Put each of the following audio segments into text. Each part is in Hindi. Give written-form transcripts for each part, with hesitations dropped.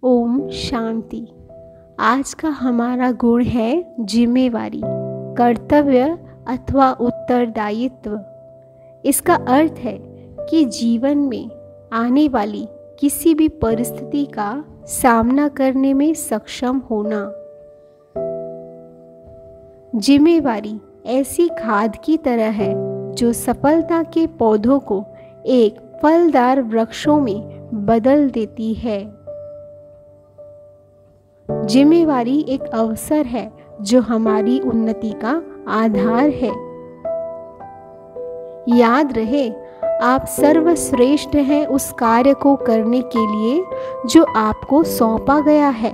ओम शांति। आज का हमारा गुण है जिम्मेवारी, कर्तव्य अथवा उत्तरदायित्व। इसका अर्थ है कि जीवन में आने वाली किसी भी परिस्थिति का सामना करने में सक्षम होना। जिम्मेवारी ऐसी खाद की तरह है जो सफलता के पौधों को एक फलदार वृक्षों में बदल देती है। जिम्मेवारी एक अवसर है जो हमारी उन्नति का आधार है। याद रहे, आप सर्वश्रेष्ठ हैं उस कार्य को करने के लिए जो आपको सौंपा गया है,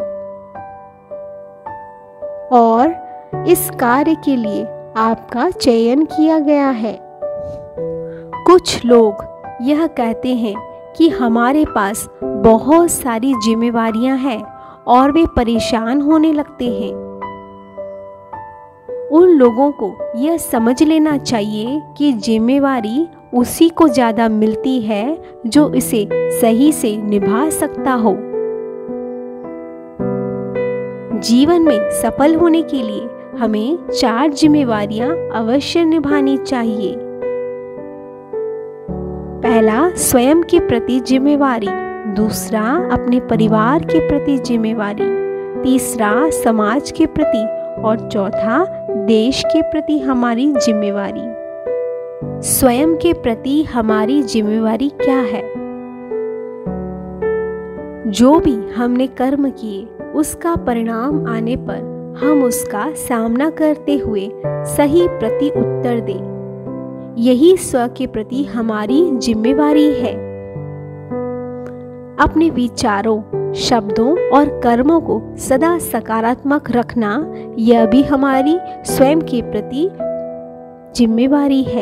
और इस कार्य के लिए आपका चयन किया गया है। कुछ लोग यह कहते हैं कि हमारे पास बहुत सारी जिम्मेवारियां हैं और वे परेशान होने लगते हैं। उन लोगों को यह समझ लेना चाहिए कि जिम्मेवारी उसी को ज़्यादा मिलती है जो इसे सही से निभा सकता हो। जीवन में सफल होने के लिए हमें 4 जिम्मेवारियां अवश्य निभानी चाहिए। पहला, स्वयं के प्रति जिम्मेवारी। दूसरा, अपने परिवार के प्रति जिम्मेवारी। तीसरा, समाज के प्रति। और चौथा, देश के प्रति हमारी जिम्मेवारी। स्वयं के प्रति हमारी जिम्मेवारी क्या है? जो भी हमने कर्म किए उसका परिणाम आने पर हम उसका सामना करते हुए सही प्रति उत्तर दें। यही स्व के प्रति हमारी जिम्मेवारी है। अपने विचारों, शब्दों और कर्मों को सदा सकारात्मक रखना, यह भी हमारी स्वयं के प्रति जिम्मेवारी है।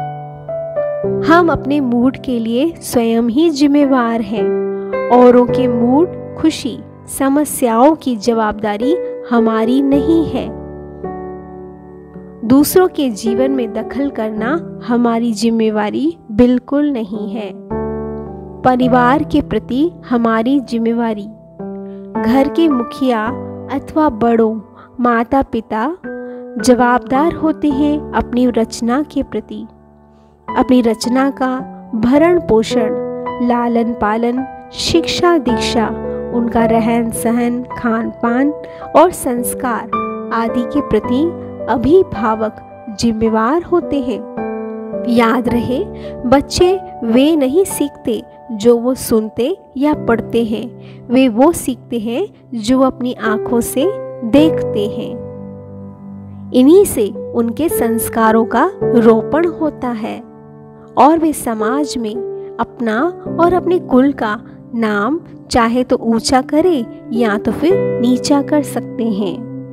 हम अपने मूड के लिए स्वयं ही जिम्मेवार हैं। औरों के मूड, खुशी, समस्याओं की जवाबदारी हमारी नहीं है। दूसरों के जीवन में दखल करना हमारी जिम्मेवारी बिल्कुल नहीं है। परिवार के प्रति हमारी जिम्मेवारी। घर के मुखिया अथवा बड़ों, माता पिता जवाबदार होते हैं अपनी रचना के प्रति। अपनी रचना का भरण पोषण, लालन पालन, शिक्षा दीक्षा, उनका रहन सहन, खान पान और संस्कार आदि के प्रति अभिभावक जिम्मेवार होते हैं। याद रहे, बच्चे वे नहीं सीखते जो वो सुनते या पढ़ते हैं, वे वो सीखते हैं जो अपनी आंखों से देखते हैं। इन्हीं से उनके संस्कारों का रोपण होता है और वे समाज में अपना और अपने कुल का नाम चाहे तो ऊंचा करे या तो फिर नीचा कर सकते हैं।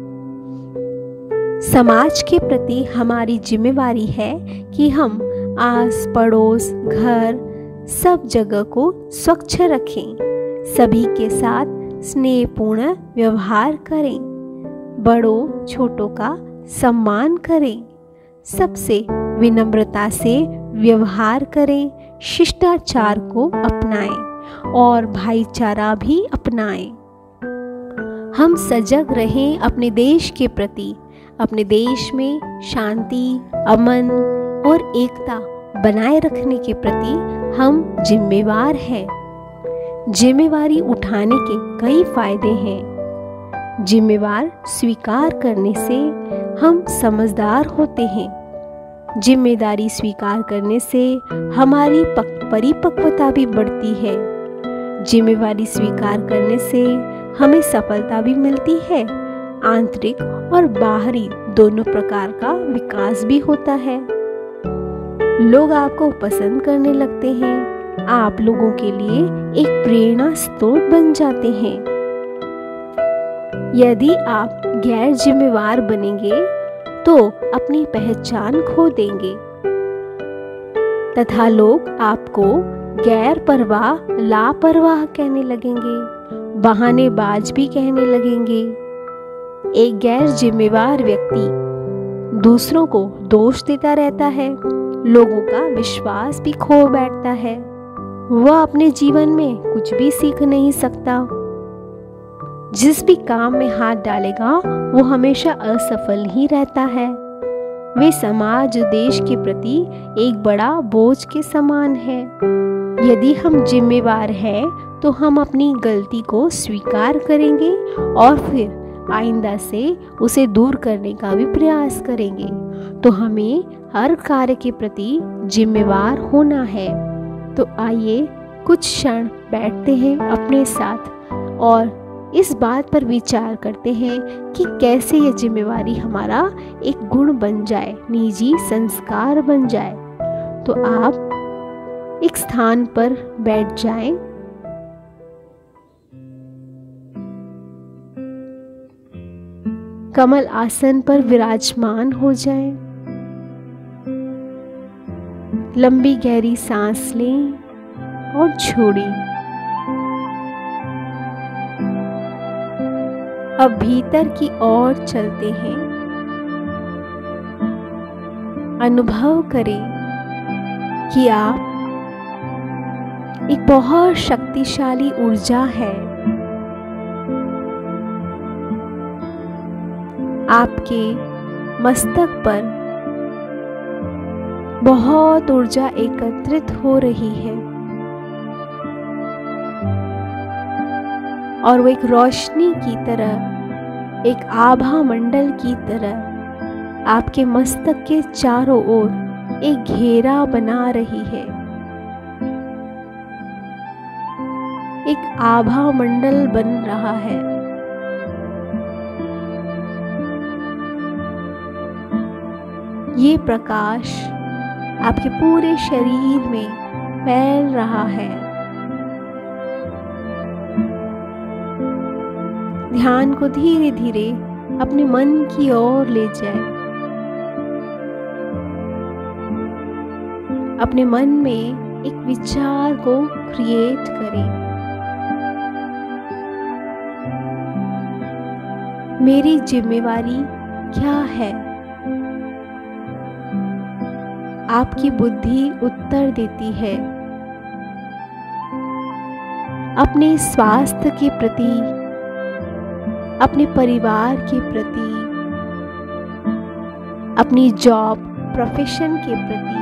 समाज के प्रति हमारी जिम्मेवारी है कि हम आस पड़ोस, घर, सब जगह को स्वच्छ रखें, सभी के साथ स्नेहपूर्ण व्यवहार करें, बड़ों छोटों का सम्मान करें, सबसे विनम्रता से व्यवहार करें, शिष्टाचार को अपनाएं और भाईचारा भी अपनाएं। हम सजग रहें अपने देश के प्रति। अपने देश में शांति, अमन और एकता बनाए रखने के प्रति हम जिम्मेवार हैं। जिम्मेवारी उठाने के कई फायदे हैं। जिम्मेवार स्वीकार करने से हम समझदार होते हैं। जिम्मेदारी स्वीकार करने से हमारी परिपक्वता भी बढ़ती है। जिम्मेवारी स्वीकार करने से हमें सफलता भी मिलती है। आंतरिक और बाहरी दोनों प्रकार का विकास भी होता है। लोग आपको पसंद करने लगते हैं। आप लोगों के लिए एक प्रेरणा स्रोत बन जाते हैं। यदि आप गैर जिम्मेवार बनेंगे तो अपनी पहचान खो देंगे तथा लोग आपको गैर परवाह, लापरवाह कहने लगेंगे, बहानेबाज भी कहने लगेंगे। एक गैर जिम्मेवार व्यक्ति दूसरों को दोष देता रहता है, लोगों का विश्वास भी खो बैठता है। वह अपने जीवन में कुछ भी सीख नहीं सकता। जिस भी काम में हाथ डालेगा वो हमेशा असफल ही रहता है। वे समाज और देश के प्रति एक बड़ा बोझ के समान है। यदि हम जिम्मेवार हैं तो हम अपनी गलती को स्वीकार करेंगे और फिर आइंदा से उसे दूर करने का भी प्रयास करेंगे। तो हमें हर कार्य के प्रति जिम्मेवार होना है। तो आइए कुछ क्षण बैठते हैं अपने साथ और इस बात पर विचार करते हैं कि कैसे यह जिम्मेवारी हमारा एक गुण बन जाए, निजी संस्कार बन जाए। तो आप एक स्थान पर बैठ जाएं। कमल आसन पर विराजमान हो जाएं। लंबी गहरी सांस लें और छोड़ें। अब भीतर की ओर चलते हैं। अनुभव करें कि आप एक बहुत शक्तिशाली ऊर्जा है। आपके मस्तक पर बहुत ऊर्जा एकत्रित हो रही है और वो एक रोशनी की तरह, एक आभा मंडल की तरह आपके मस्तक के चारों ओर एक घेरा बना रही है। एक आभा मंडल बन रहा है। ये प्रकाश आपके पूरे शरीर में फैल रहा है। ध्यान को धीरे धीरे अपने मन की ओर ले जाएं। अपने मन में एक विचार को क्रिएट करें। मेरी जिम्मेवारी क्या है? आपकी बुद्धि उत्तर देती है। अपने स्वास्थ्य के प्रति, अपने परिवार के प्रति, अपनी जॉब प्रोफेशन के प्रति,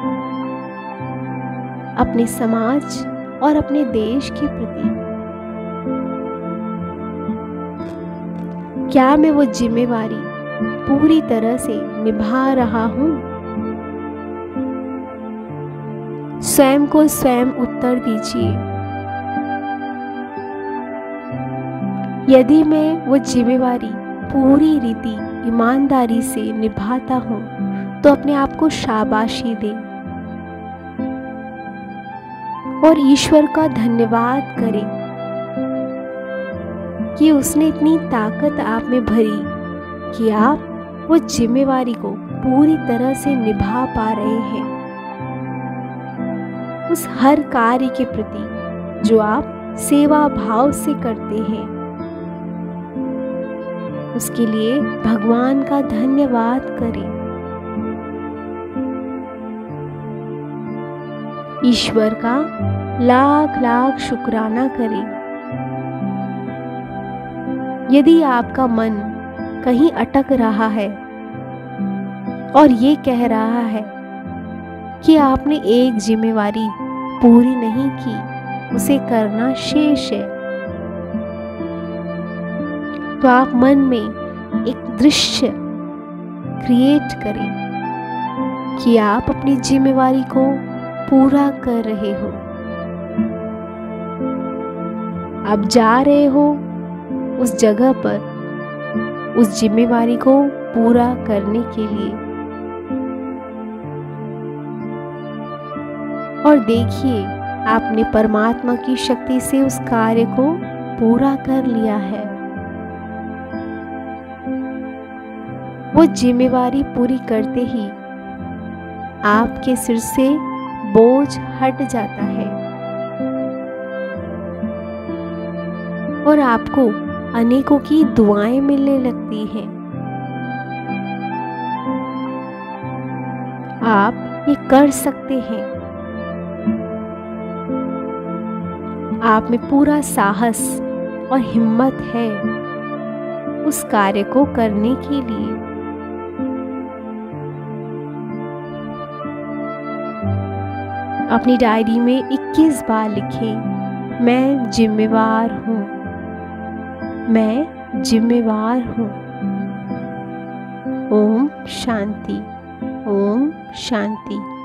अपने समाज और अपने देश के प्रति क्या मैं वो जिम्मेवारी पूरी तरह से निभा रहा हूं? स्वयं को स्वयं उत्तर दीजिए। यदि मैं वो जिम्मेवारी पूरी रीति ईमानदारी से निभाता हूँ तो अपने आप को शाबाशी दें और ईश्वर का धन्यवाद करें कि उसने इतनी ताकत आप में भरी कि आप वो जिम्मेवारी को पूरी तरह से निभा पा रहे हैं। उस हर कार्य के प्रति जो आप सेवा भाव से करते हैं, उसके लिए भगवान का धन्यवाद करें। ईश्वर का लाख लाख शुक्राना करें। यदि आपका मन कहीं अटक रहा है और ये कह रहा है कि आपने एक जिम्मेवारी पूरी नहीं की, उसे करना शेष है, तो आप मन में एक दृश्य क्रिएट करें कि आप अपनी जिम्मेवारी को पूरा कर रहे हो। आप जा रहे हो उस जगह पर उस जिम्मेवारी को पूरा करने के लिए। और देखिए, आपने परमात्मा की शक्ति से उस कार्य को पूरा कर लिया है। वो जिम्मेवारी पूरी करते ही आपके सिर से बोझ हट जाता है और आपको अनेकों की दुआएं मिलने लगती हैं। आप ये कर सकते हैं। आप में पूरा साहस और हिम्मत है उस कार्य को करने के लिए। अपनी डायरी में 21 बार लिखें, मैं जिम्मेवार हूँ, मैं जिम्मेवार हूँ। ओम शांति, ओम शांति।